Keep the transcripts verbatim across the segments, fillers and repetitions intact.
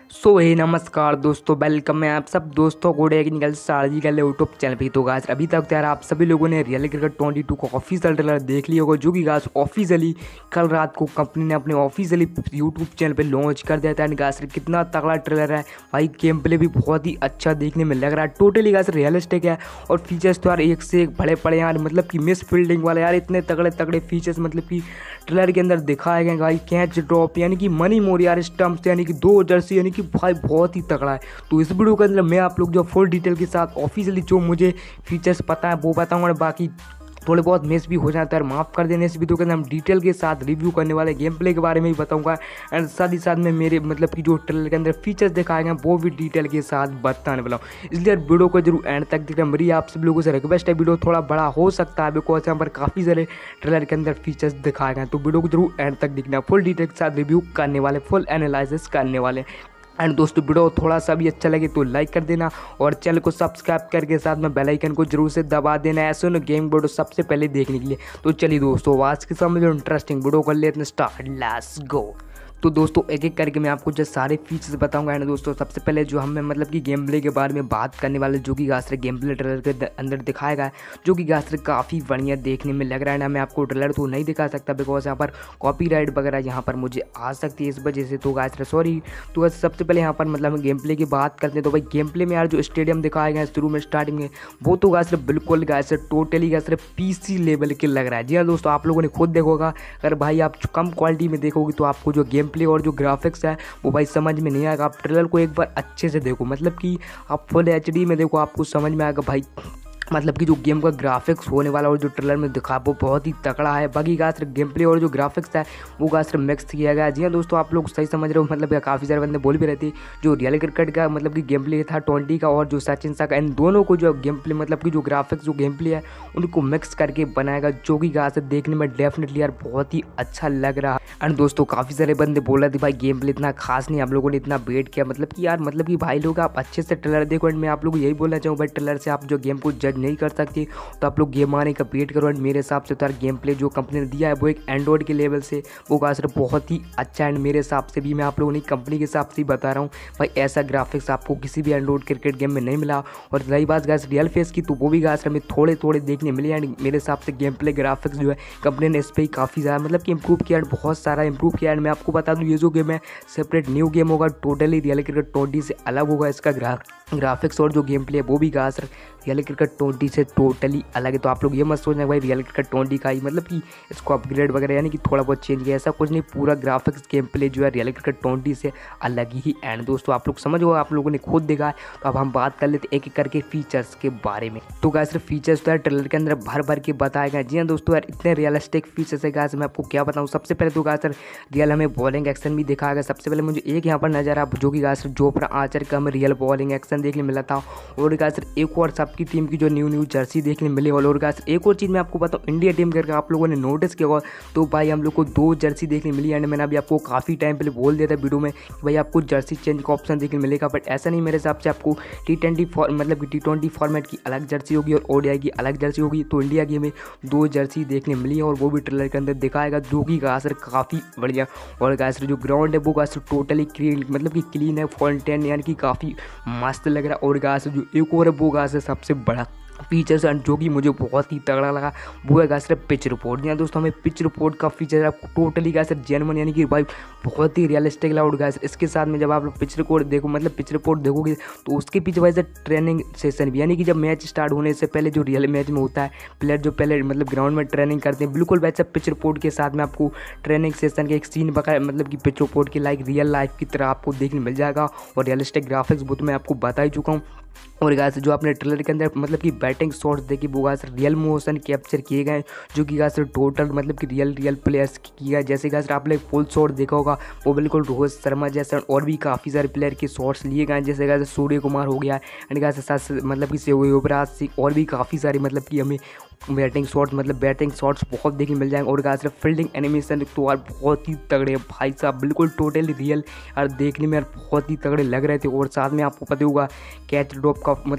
सो हे नमस्कार दोस्तों, वेलकम है आप सब दोस्तों को टेक्निकल सारजी का यूट्यूब चैनल पे। तो गाइस अभी तक यार आप सभी लोगों ने रियल क्रिकेट ट्वेंटी टू का ऑफिशियल ट्रेलर देख लिया होगा, जो कि गाइस ऑफिशियली कल रात को कंपनी ने अपने ऑफिशियली यूट्यूब चैनल पे लॉन्च कर दिया था। गाइस कितना तगड़ा ट्रेलर है भाई, गेम प्ले भी बहुत ही अच्छा देखने में लग रहा है। टोटली गाइस रियलिस्टिक है और फीचर्स तो यार एक से एक बड़े पड़े यार, मतलब कि मिस फील्डिंग वाले यार इतने तगड़े तगड़े फीचर्स मतलब कि ट्रेलर के अंदर दिखाए गए भाई। कैच ड्रॉप यानी कि मनी मोर यार, स्टम्प्स यानी कि दो जर्सी यानी कि भाई बहुत ही तगड़ा है। तो इस वीडियो के अंदर मैं आप लोग जो फुल डिटेल के साथ ऑफिशियली जो मुझे फीचर्स पता है वो बताऊंगा, और बाकी थोड़े बहुत मिस भी हो जाता है माफ़ कर देने। इस वीडियो के अंदर हम डिटेल के साथ रिव्यू करने वाले गेम प्ले के बारे में भी बताऊंगा, एंड साथ ही साथ में मेरे मतलब कि जो ट्रेलर के अंदर फीचर्स दिखाए गए वो भी डिटेल के साथ बताने वाला हूँ। इसलिए वीडियो को जरूर एंड तक देखना। मेरी आप सब लोगों से रिक्वेस्ट है, वीडियो थोड़ा बड़ा हो सकता है बिकॉज यहाँ पर काफ़ी सारे ट्रेलर के अंदर फीचर्स दिखाए गए, तो वीडियो को जरूर एंड तक देखना। फुल डिटेल के साथ रिव्यू करने वाले, फुल एनालिसिस करने वाले। एंड दोस्तों वीडियो थोड़ा सा भी अच्छा लगे तो लाइक कर देना और चैनल को सब्सक्राइब करके साथ में बेल आइकन को जरूर से दबा देना, ऐसे ना गेम वीडियो सबसे पहले देखने के लिए। तो चलिए दोस्तों आज के समय जो इंटरेस्टिंग वीडियो कर लेते हैं स्टार्ट, लेट्स गो। तो दोस्तों एक एक करके मैं आपको जो सारे फीचर्स बताऊंगा। एंड दोस्तों सबसे पहले जो हमें मतलब कि गेम प्ले के बारे में बात करने वाले, जो कि गास्टर गेम प्ले ट्रेलर के अंदर दिखाया गया है, जो कि गास्टर काफ़ी बढ़िया देखने में लग रहा है ना। मैं आपको ट्रेलर तो नहीं दिखा सकता बिकॉज यहाँ पर कॉपीराइट वगैरह यहाँ पर मुझे आ सकती है, इस वजह से तो गास्टर सॉरी। तो वैसे सबसे पहले यहाँ पर मतलब हम गेम प्ले की बात करते हैं तो भाई गेम प्ले में यार जो स्टेडियम दिखाया गया है शुरू में स्टार्टिंग में, वो तो गास्टर बिल्कुल गास्टर टोटली गास्टर पीसी लेवल के लग रहा है। जी हाँ दोस्तों, आप लोगों ने खुद देखोगा, अगर भाई आप कम क्वालिटी में देखोगे तो आपको जो गेम प्ले और जो ग्राफिक्स है वो भाई समझ में नहीं आएगा। आप ट्रेलर को एक बार अच्छे से देखो, मतलब कि आप फुल एच डी में देखो, आपको समझ में आएगा भाई मतलब कि जो गेम का ग्राफिक्स होने वाला और जो ट्रेलर में दिखा वो बहुत ही तगड़ा है। बाकी गास्टर गेम प्ले और जो ग्राफिक्स है वो गास्टर मिक्स किया गया है। जी हाँ दोस्तों, आप लोग सही समझ रहे हो, मतलब काफ़ी सारे बंदे बोल भी रहे थे जो रियल क्रिकेट का मतलब कि गेम प्ले था ट्वेंटी का और जो सचिन सा का, इन दोनों को जो गेम प्ले मतलब कि जो ग्राफिक्स जो गेम प्ले है उनको मिक्स करके बनाएगा, जो कि गास्टर देखने में डेफिनेटली यार बहुत ही अच्छा लग रहा है। एंड दोस्तों काफ़ी सारे बंदे बोल रहे थे भाई गेम प्ले इतना खास नहीं, आप लोगों ने इतना वेट किया, मतलब कि यार मतलब कि भाई लोग आप अच्छे से ट्रेलर देखो। एंड मैं आप लोग यही बोलना चाहूँ भाई, ट्रेलर से आप जो गेम को जज नहीं कर सकते तो आप लोग गेम आने का वेट करो। एंड मेरे हिसाब से तो यार गेम प्ले जो कंपनी ने दिया है वो एक एंड्रॉइड के लेवल से वो गास्टर बहुत ही अच्छा है। एंड मेरे हिसाब से भी मैं आप लोगों ने कंपनी के हिसाब से ही बता रहा हूँ भाई, ऐसा ग्राफिक्स आपको किसी भी एंड्रॉइड क्रिकेट गेम में नहीं मिला। और रही बात गाइस रियल फेस की, तो वो भी गास्टर में थोड़े थोड़े देखने मिले। एंड मेरे हिसाब से गेम प्ले ग्राफिक्स जो है कंपनी ने इस पर ही काफ़ी ज़्यादा मतलब कि इंप्रूव किया, बहुत सारा इंप्रूव किया। एंड मैं आपको बता दूँ ये जो गेम है सेपरेट न्यू गेम होगा, टोटली रियल क्रिकेट ट्वेंटी से अलग होगा इसका ग्रा ग्राफिक्स और जो गेम प्ले है वो भी गास्टर रियल क्रिकेट ट्वेंटी से टोटली अलग है। तो आप लोग ये मत सोचना भाई रियल क्रिकेट ट्वेंटी का ही मतलब कि इसको अपग्रेड वगैरह यानी कि थोड़ा बहुत चेंज किया, ऐसा कुछ नहीं। पूरा ग्राफिक्स गेम प्ले जो है रियल क्रिकेट ट्वेंटी से अलग ही। एंड दोस्तों आप लोग समझो, आप लोगों ने खुद देखा है, तो अब हम बात कर लेते एक एक करके फीचर्स के बारे में। तो गाइस फीचर्स तो यार ट्रेलर के अंदर भर भर के बताए गए। जी हाँ दोस्तों, यार इतने रियलिस्टिक फीचर्स है गाइस, मैं आपको क्या बताऊँ। सबसे पहले तो गाइस रियल हमें बॉलिंग एक्शन भी दिखाया गया। सबसे पहले मुझे एक यहाँ पर नजर आ जो कि गाइस जोफ्रा आर्चर का हमें रियल बॉलिंग एक्शन देखने मिला था। और गाइस एक और सबकी टीम की जो न्यू न्यू जर्सी देखने मिली। और गाइस एक और चीज़ मैं आपको बताऊँ, इंडिया टीम करके आप लोगों ने नोटिस किया होगा, तो भाई हम लोग को दो जर्सी देखने मिली। एंड मैंने अभी आपको काफ़ी टाइम पहले बोल दिया था वीडियो में कि भाई आपको जर्सी चेंज का ऑप्शन देखने मिलेगा, बट ऐसा नहीं। मेरे हिसाब से आपको टी ट्वेंटी मतलब कि टी ट्वेंटी फॉर्मेट की अलग जर्सी होगी और ओडीआई की अलग जर्सी होगी। तो इंडिया की हमें दो जर्सी देखने मिली है और वो भी ट्रेलर के अंदर दिखाएगा, जो कि गास्टर काफ़ी बढ़िया। और गास्टर जो ग्राउंड है वो गास्टर टोटली क्लीन मतलब कि क्लीन है, फाउंटेन यानी कि काफ़ी मस्त लग रहा है। और गास्टर जो एक और है वो गास्टर सबसे बड़ा फीचर्स एंड जो कि मुझे बहुत ही तगड़ा लगा वो है गास्टर पिच रिपोर्ट। यहाँ दोस्तों हमें पिच रिपोर्ट का फीचर आपको टोटली गास्टर जेन्युइन यानी कि भाई बहुत ही रियलिस्टिक लगा। और गास्टर इसके साथ में जब आप लोग पिच रिपोर्ट देखो मतलब पिच रिपोर्ट देखोगे तो उसके पीछे वैसे ट्रेनिंग सेशन भी, यानी कि जब मैच स्टार्ट होने से पहले जो रियल मैच में होता है प्लेयर जो पहले मतलब ग्राउंड में ट्रेनिंग करते हैं, बिल्कुल वैसे पिच रिपोर्ट के साथ में आपको ट्रेनिंग सेशन के एक सीन बकाया मतलब कि पिच रिपोर्ट की लाइक रियल लाइफ की तरह आपको देखने मिल जाएगा। और रियलिस्टिक ग्राफिक्स वो तो मैं आपको बता ही चुका हूँ। और गाइस जो आपने ट्रेलर के अंदर मतलब कि बैटिंग शॉट्स देखी वो गाइस रियल मोशन कैप्चर किए गए, जो कि गाइस टोटल मतलब कि रियल रियल प्लेयर्स किए गए। जैसे गाइस आपने फुल शॉट देखा होगा वो बिल्कुल रोहित शर्मा जैसा, और भी काफ़ी सारे प्लेयर के शॉट्स लिए गए, जैसे गाइस सूर्य कुमार हो गया। एंड गाइस साथ मतलब कि युवराज सिंह और भी काफ़ी सारे मतलब कि हमें बैटिंग शॉट्स मतलब बैटिंग शॉट्स बहुत देखने मिल जाएंगे। और गाइस फील्डिंग एनिमेशन तो यार बहुत ही तगड़े भाई साहब, बिल्कुल टोटली रियल यार, देखने में यार बहुत ही तगड़े लग रहे थे। और साथ में आपको पता होगा कैच ड्रॉप का मतलब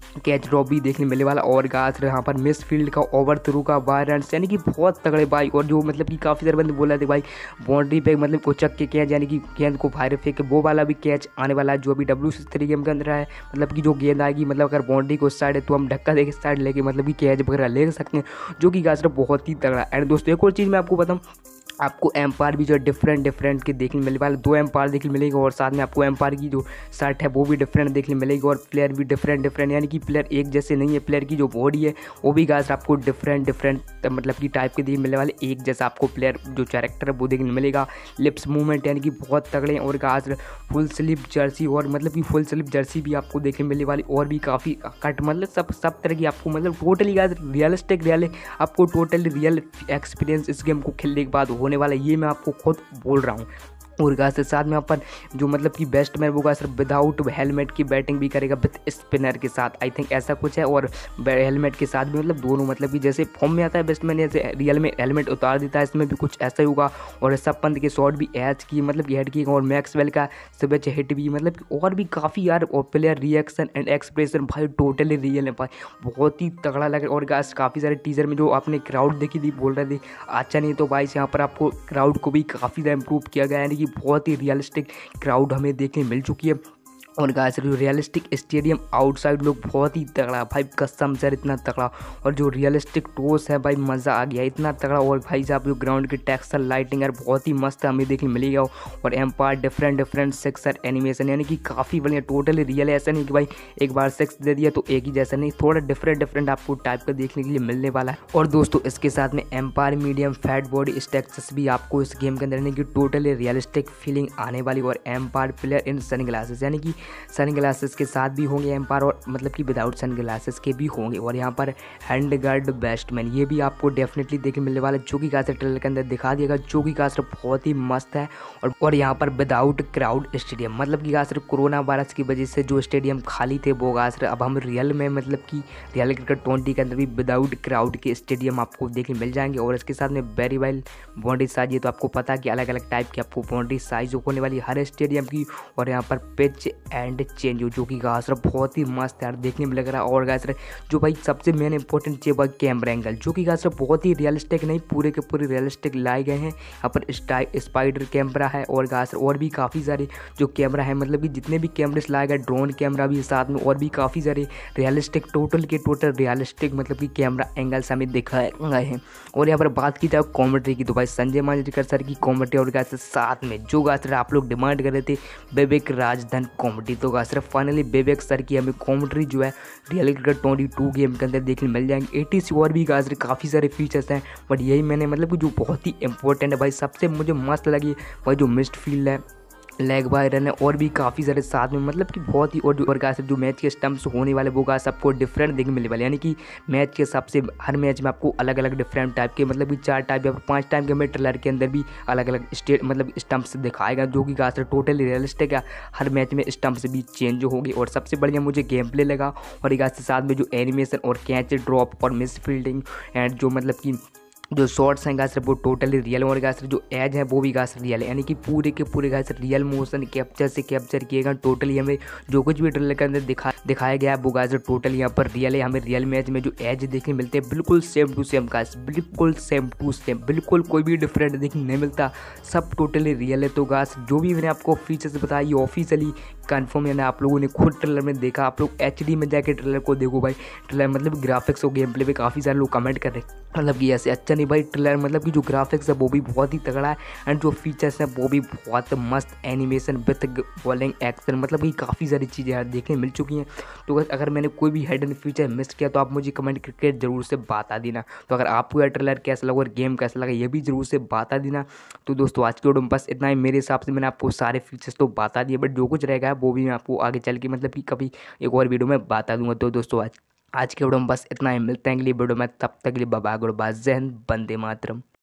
कैच ड्रॉप भी देखने मिलने वाला और गास यहाँ पर मिस फील्ड का ओवर थ्रू का बाय रन, यानी कि बहुत तगड़े भाई। और जो मतलब कि काफ़ी सारे बंदे बोल रहे थे भाई बाउंड्री पे मतलब उचक के कैच यानी कि गेंद को बाहर फेंक के वो वाला भी कैच आने वाला है जो अभी डब्ल्यू सी थ्री गेम के अंदर है। मतलब कि जो गेंद आएगी मतलब अगर बाउंड्री को उस साइड है तो हम ढक्का दे के साइड लेके मतलब कि कैच वगैरह ले सकते हैं, जो कि गास बहुत ही तगड़ा। एंड दोस्तों एक और चीज़ मैं आपको बताऊँ, आपको एम्पायर भी जो है डिफरेंट डिफरेंट के देखने मिलने वाले, दो एम्पायर देखने मिलेगा और साथ में आपको एम्पायर की जो शर्ट है वो भी डिफरेंट देखने मिलेगी और प्लेयर भी डिफरेंट डिफरेंट, यानी कि प्लेयर एक जैसे नहीं है, प्लेयर की जो बॉडी है वो भी गाइस आपको डिफरेंट डिफरेंट मतलब कि टाइप के देखने मिलने वाले। एक जैसा आपको प्लेयर जो कैरेक्टर है वो देखने मिलेगा, लिप्स मूवमेंट यानी कि बहुत तगड़े हैं और गाइस फुल स्लीव जर्सी और मतलब कि फुल स्लीव जर्सी भी आपको देखने मिलने वाली और भी काफ़ी कट मतलब सब सब तरह की आपको मतलब टोटली गाइस रियलिस्टिक रियल आपको टोटली रियल एक्सपीरियंस इस गेम को खेलने के बाद होने वाला, ये मैं आपको खुद बोल रहा हूँ। और गाइस के साथ में अपन जो मतलब कि बैट्समैन वो गाइस विदाउट हेलमेट की बैटिंग भी करेगा विथ स्पिनर के साथ, आई थिंक ऐसा कुछ है। और हेलमेट के साथ भी मतलब दोनों मतलब कि जैसे फॉर्म में आता है बैट्समैन जैसे रियल में हेलमेट उतार देता है, इसमें भी कुछ ऐसा ही होगा। और ऋषभ पंत के शॉट भी एच की मतलब कि हेड की और मैक्सवेल का स्विच हिट भी मतलब कि और भी काफ़ी यार और प्लेयर रिएक्शन एंड एक्सप्रेशन भाई टोटली रियल है भाई, बहुत ही तगड़ा लग रहा है। और गाइस काफ़ी सारे टीजर में जो आपने क्राउड देखी थी बोल रहे थे अच्छा नहीं, तो भाई यहाँ पर आपको क्राउड को भी काफ़ी ज़्यादा इंप्रूव किया गया है, यानी कि बहुत ही रियलिस्टिक क्राउड हमें देखने मिल चुकी है। और गाइस जो रियलिस्टिक स्टेडियम आउटसाइड लोग बहुत ही तगड़ा भाई, कसम से इतना तगड़ा। और जो रियलिस्टिक टॉस है भाई मज़ा आ गया इतना तगड़ा। और भाई साहब जो ग्राउंड की टेक्सचर लाइटिंग यार बहुत ही मस्त हमें देखने मिलेगा। और umpire different different sixer animation यानी कि काफ़ी बढ़िया टोटली रियल है, ऐसा नहीं कि भाई एक बार सिक्स दे दिया तो एक ही जैसा नहीं, थोड़ा डिफरेंट डिफरेंट आपको टाइप का देखने के लिए मिलने वाला है। और दोस्तों इसके साथ में umpire medium fat body structures भी आपको इस गेम के अंदर यानी कि टोटली रियलिस्टिक फीलिंग आने वाली। और umpire player in sunglasses यानी कि सन ग्लासेस के साथ भी होंगे एम्पायर और मतलब कि विदाउट सन ग्लासेस के भी होंगे। और यहाँ पर हैंड गार्ड बैट्समैन ये भी आपको डेफिनेटली देखने मिलने वाला, जो कि कासर ट्रेलर के अंदर दिखा दिएगा, जो कि कासर बहुत ही मस्त है। और और यहाँ पर विदाउट क्राउड स्टेडियम मतलब कि कासर कोरोना वायरस की वजह से जो स्टेडियम खाली थे वो कासर अब हम रियल में मतलब कि रियल क्रिकेट ट्वेंटी के अंदर भी विदाउट क्राउड के स्टेडियम आपको देखने मिल जाएंगे। और इसके साथ में वेरी वेल बाउंड्री साइज, ये तो आपको पता है कि अलग अलग टाइप की आपको बाउंड्री साइज होने वाली हर स्टेडियम की। और यहाँ पर पिच एंड चेंज जो कि गासर बहुत ही मस्त यार देखने में लग रहा है। और गासर जो भाई सबसे मेन इंपॉर्टेंट चीज़ भाई कैमरा एंगल, जो कि गासर बहुत ही रियलिस्टिक नहीं पूरे के पूरे रियलिस्टिक लाए गए हैं। यहाँ पर स्पाइडर कैमरा है और गासर और भी काफ़ी सारे जो कैमरा है मतलब कि जितने भी कैमरे लाए गए, ड्रोन कैमरा भी साथ में और भी काफ़ी सारे रियलिस्टिक टोटल के टोटल रियलिस्टिक मतलब कि कैमरा एंगल्स हमें दिखाए गए हैं। और यहाँ पर बात की जाए कॉमेंट्री की तो भाई संजय मांजरेकर सर की कॉमेंट्री और गासर साथ में जो गासर आप लोग डिमांड कर रहे थे विवेक राजधन कॉमेडी, तो गासर फाइनली विवेक सर की हमें कॉमेंट्री जो है real cricket twenty two game के अंदर देखने मिल जाएंगे। एटी सी और भी गाजर काफ़ी सारे फीचर्स हैं, बट यही मैंने मतलब कि जो बहुत ही इंपॉर्टेंट है भाई सबसे मुझे मस्त लगी भाई जो मिस्ट फील्ड है, लेग बाय रन है और भी काफ़ी सारे साथ में मतलब कि बहुत ही। और जो गाइस जो मैच के स्टम्प्स होने वाले वो गाइस आपको डिफरेंट देखने मिलने वाले, यानी कि मैच के हिसाब से हर मैच में आपको अलग अलग डिफरेंट टाइप के मतलब कि चार टाइप या पांच टाइप के में ट्रेलर के अंदर भी अलग अलग स्टेट मतलब स्टम्प्स दिखाएगा, जो कि गाइस टोटली रियलिस्टिक है। हर मैच में स्टम्प्स भी चेंज होगी। और सबसे बढ़िया मुझे गेम प्ले लगा और गाइस के साथ में जो एनिमेशन और कैच ड्रॉप और मिस फील्डिंग एंड जो मतलब कि जो शॉर्ट्स हैं गाइस वो टोटली रियल और गाइस जो एज है वो भी गाइस रियल है, यानी कि पूरे के पूरे गाइस रियल मोशन कैप्चर से कैप्चर किए गए। टोटली हमें जो कुछ भी ट्रेलर के अंदर दिखा दिखाया गया है वो गाइस टोटल यहाँ पर रियल है। हमें रियल मैच में जो एज देखने मिलते हैं बिल्कुल सेम टू सेम गाइस, बिल्कुल सेम टू सेम, बिल्कुल कोई भी डिफरेंट देखने नहीं मिलता, सब टोटली रियल है। तो गाइस जो भी मैंने आपको फीचर्स बताई ऑफिशियली कन्फर्म यानी आप लोगों ने खुद ट्रेलर में देखा, आप लोग एच डी में जाके ट्रेलर को देखो भाई। ट्रेलर मतलब ग्राफिक्स और गेम प्ले पे काफ़ी सारे लोग कमेंट कर रहे हैं मतलब कि ऐसे अच्छा नहीं भाई ट्रेलर मतलब कि जो ग्राफिक्स है वो भी बहुत ही तगड़ा है एंड जो फीचर्स हैं वो भी बहुत मस्त, एनिमेशन विथ बॉलिंग एक्शन मतलब कि काफ़ी सारी चीज़ें यार देखने मिल चुकी हैं। तो अगर मैंने कोई भी हिडन फीचर मिस किया तो आप मुझे कमेंट करके जरूर से बता देना। तो अगर आपको यह ट्रेलर कैसा लगा और गेम कैसा लगा ये भी जरूर से बता देना। तो दोस्तों आज के वीडियो में बस इतना ही, मेरे हिसाब से मैंने आपको सारे फीचर्स तो बता दिए, बट जो कुछ रहेगा वो भी मैं आपको आगे चल के मतलब कि कभी एक और वीडियो में बता दूंगा। तो दोस्तों आज आज के वीडियो में बस इतना ही, मिलते हैं अगली वीडियो में, तब तक के लिए बाय बाय, गुड बाय, जय हिंद, वंदे मातरम।